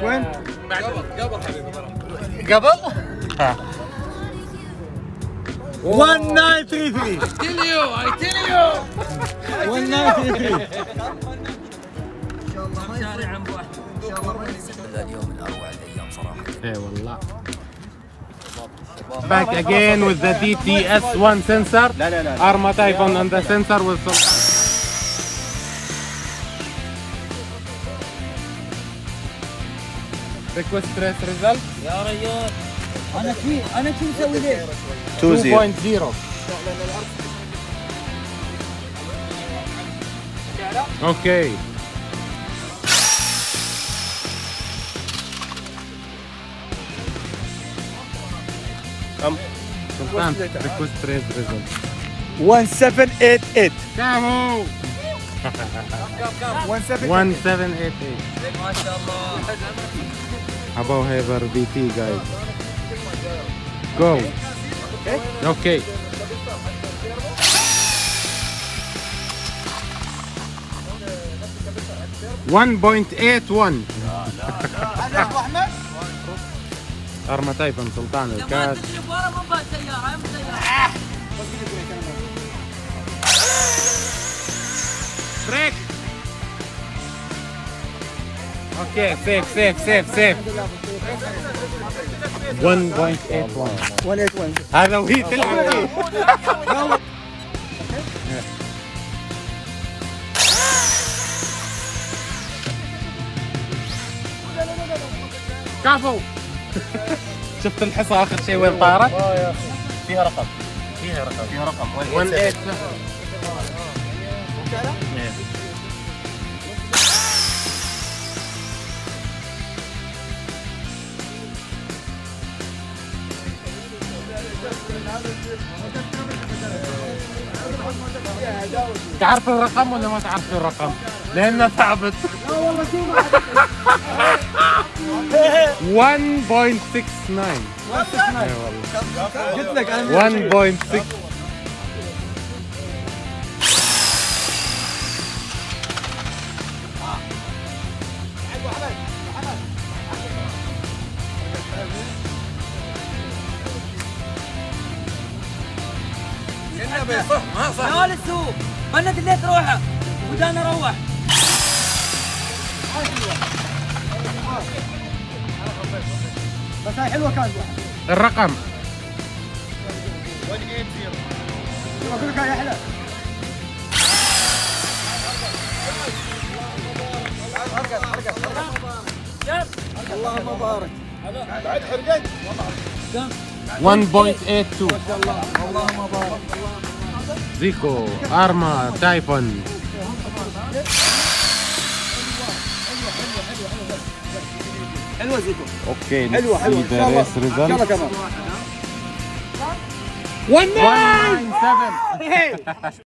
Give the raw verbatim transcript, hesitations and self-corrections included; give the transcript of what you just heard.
وين؟ قبل حبيبي قبل؟ ها واحد تسعة ثلاثة ثلاثة I tell you I tell you واحد تسعة ثلاثة ثلاثة ان شاء الله ما يصير عن واحد ان شاء الله ما يصير. اليوم من اروع الايام صراحه. ايه والله. Back again with the D T S one sensor. لا لا لا Arma Typhon on the sensor with some. Request trace result يا رجال انا كي انا كي مسوي ليش؟ two point zero. Okay. كم؟ Sultan, request trace result. واحد سبعة ثمانية ثمانية Kamu! واحد سبعة one seven eight eight. ما شاء الله. Above Haber B T guys. Go. Okay. one point eight one. Arma Typhon سلطان الكاس. تجرب ورا مو بس سياره مو سياره. Break. Okay, safe, safe, safe, safe. one point eight one. واحد ثمانية واحد. هذا وهي تلعب فيه. كفو. شفت الحصى اخر شيء وين طارت؟ اه يا اخي فيها رقم فيها رقم فيها رقم واحد ثمانية سبعة. تعرف الرقم ولا ما تعرف الرقم؟ لأنه ثابت. one point six nine. اي والله. قلت لك انا one point six. صح ما صح تعال السوق مند اللي تروحه ودانا روح. بس هاي حلوه كانت. الرقم واحد ثمانية صفر. اقول لك هاي احلى. ارقص ارقص اللهم بارك. بعد حرقت one point eight two. اللهم بارك. زيكو ارما تايفون. حلوه زيكو. اوكي حلوه حلوه ان شاء الله ان شاء الله كمان one nine seven.